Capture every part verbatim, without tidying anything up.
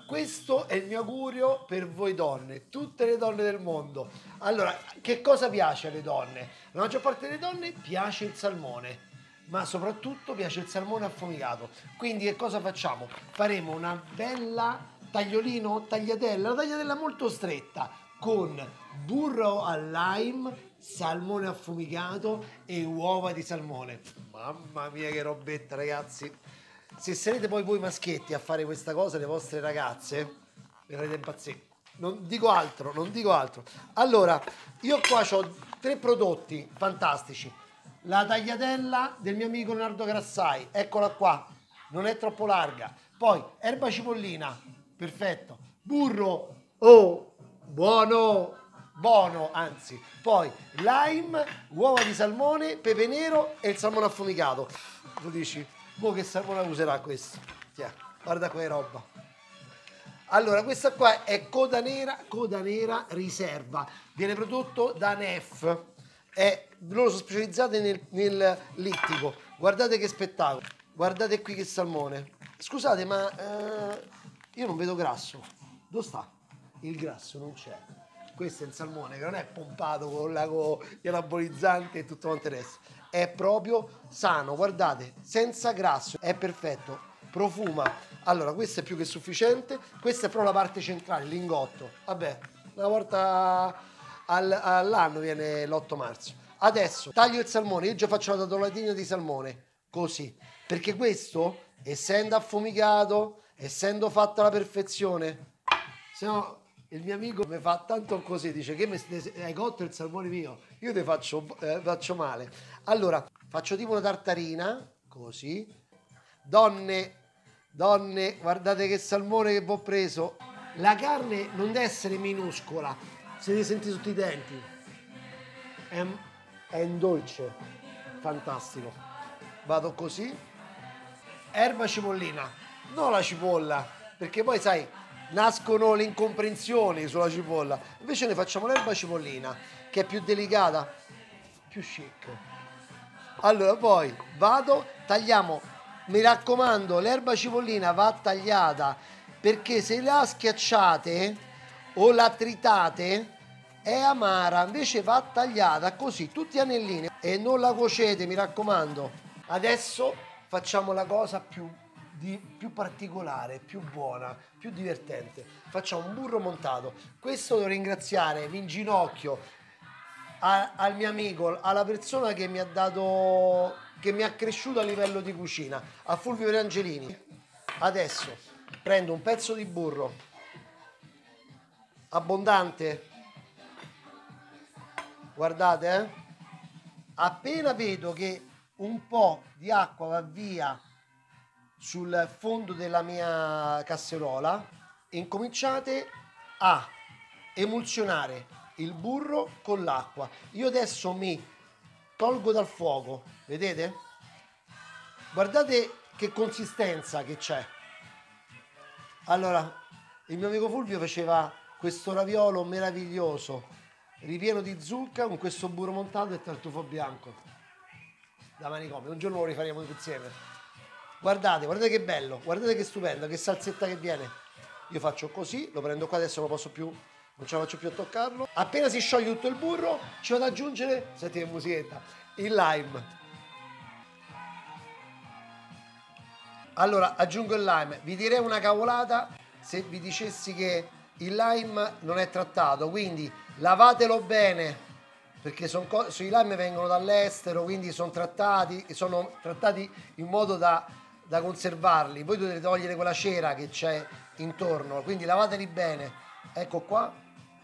questo è il mio augurio per voi donne, tutte le donne del mondo. Allora, che cosa piace alle donne? La maggior parte delle donne piace il salmone, ma soprattutto piace il salmone affumicato. Quindi che cosa facciamo? Faremo una bella tagliolino, tagliatella, una tagliatella molto stretta con burro al lime, salmone affumicato e uova di salmone. Mamma mia che robetta, ragazzi. Se sarete poi voi maschietti a fare questa cosa, le vostre ragazze, mi farete impazzire. Non dico altro, non dico altro. Allora, io qua ho tre prodotti fantastici. La tagliatella del mio amico Leonardo Grassai, eccola qua, non è troppo larga. Poi erba cipollina, perfetto. Burro, oh, buono, buono, anzi. Poi lime, uova di salmone, pepe nero e il salmone affumicato. Tu dici, boh, che salmone userà questo? Tiè, guarda qua che roba. Allora, questa qua è coda nera, coda nera riserva. Viene prodotto da Nef. È, loro sono specializzati nel, nel littico. Guardate che spettacolo. Guardate qui che salmone. Scusate, ma eh, io non vedo grasso. Dove sta? Il grasso non c'è. Questo è il salmone che non è pompato con l'ago, gli anabolizzanti e tutto quanto il resto. È proprio sano, guardate, senza grasso. È perfetto. Profuma. Allora, questo è più che sufficiente. Questa è proprio la parte centrale, il lingotto. Vabbè, una volta al, all'anno viene l'otto marzo. Adesso taglio il salmone. Io già faccio la tavola di salmone così, perché questo, essendo affumicato, essendo fatto alla perfezione, se no il mio amico mi fa tanto così, dice che mi, hai cotto il salmone mio, io ti faccio, eh, faccio male. Allora faccio tipo una tartarina così. Donne, donne, guardate che salmone che vi ho preso. La carne non deve essere minuscola, se ne senti tutti i denti. È, è un dolce, fantastico. Vado così. Erba cipollina, non la cipolla, perché poi sai, nascono le incomprensioni sulla cipolla. Invece ne facciamo l'erba cipollina, che è più delicata, più chic. Allora poi vado, tagliamo. Mi raccomando, l'erba cipollina va tagliata, perché se la schiacciate o la tritate è amara, invece va tagliata così, tutti anellini, e non la cuocete, mi raccomando. Adesso facciamo la cosa più, di, più particolare, più buona, più divertente. Facciamo un burro montato. Questo devo ringraziare, mi inginocchio a, al mio amico, alla persona che mi ha dato, che mi ha cresciuto a livello di cucina, a Fulvio Angelini. Adesso prendo un pezzo di burro abbondante, guardate, eh? Appena vedo che un po' di acqua va via sul fondo della mia casseruola, incominciate a emulsionare il burro con l'acqua. Io adesso mi tolgo dal fuoco, vedete? Guardate che consistenza che c'è. Allora, il mio amico Fulvio faceva questo raviolo meraviglioso, ripieno di zucca con questo burro montato e tartufo bianco da manicomio. Un giorno lo rifaremo insieme. Guardate, guardate che bello, guardate che stupendo, che salsetta che viene. Io faccio così, lo prendo qua, adesso non lo posso più, non ce la faccio più a toccarlo. Appena si scioglie tutto il burro, ci vado ad aggiungere, senti che musichetta, il lime. Allora, aggiungo il lime. Vi direi una cavolata se vi dicessi che il lime non è trattato, quindi lavatelo bene, perché son i lime vengono dall'estero, quindi sono trattati, sono trattati in modo da, da conservarli. Voi dovete togliere quella cera che c'è intorno, quindi lavateli bene. Ecco qua,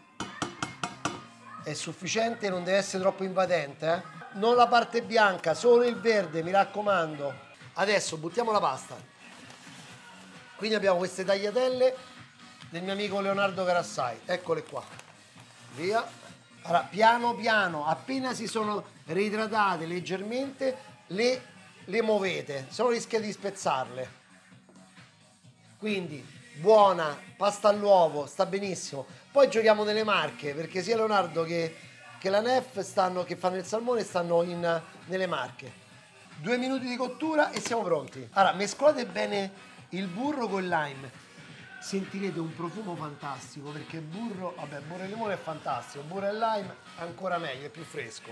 è sufficiente, non deve essere troppo invadente, eh? Non la parte bianca, solo il verde, mi raccomando. Adesso buttiamo la pasta. Quindi abbiamo queste tagliatelle del mio amico Leonardo Grassai, eccole qua, via. Allora, piano piano, appena si sono reidratate leggermente, le, le muovete, se no rischiate di spezzarle. Quindi buona, pasta all'uovo, sta benissimo. Poi giochiamo nelle marche, perché sia Leonardo che, che la Nef stanno, che fanno il salmone stanno in, nelle marche. Due minuti di cottura e siamo pronti. Allora, mescolate bene il burro con il lime. sentirete un profumo fantastico perché il burro, vabbè, burro e limone è fantastico, burro e lime ancora meglio, è più fresco.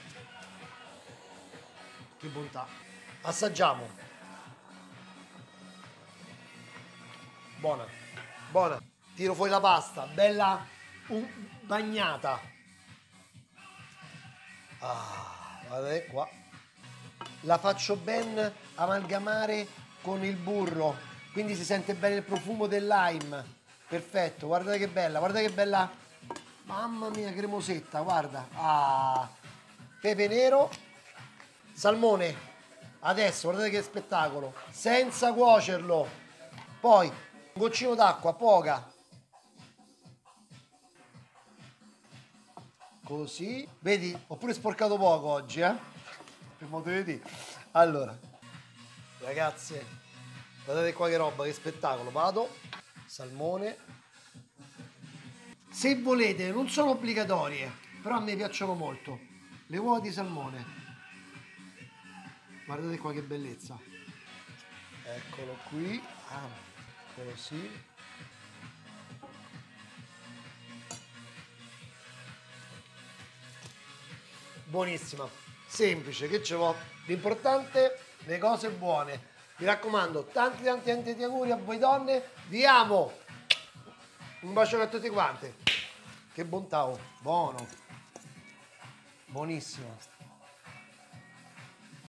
Che bontà. Assaggiamo. Buona, buona. Tiro fuori la pasta, bella un- bagnata. Ah, guardate qua. La faccio ben amalgamare con il burro, quindi si sente bene il profumo del lime. Perfetto, guardate che bella, guarda che bella. Mamma mia, cremosetta, guarda. Ah, pepe nero, salmone. Adesso, guardate che spettacolo. Senza cuocerlo. Poi, un goccino d'acqua, poca. Così. Vedi, ho pure sporcato poco oggi, eh? Per modo di dire. Allora, ragazze, guardate qua che roba, che spettacolo. Vado, salmone. Se volete, non sono obbligatorie, però a me piacciono molto. Le uova di salmone. Guardate qua che bellezza. Eccolo qui. Ah, così. Buonissima, semplice, che ci vuole? L'importante, le cose buone. Mi raccomando, tanti tanti tanti auguri a voi donne, vi amo. Un bacio a tutti quanti. Che bontà, oh. Buono, buonissimo.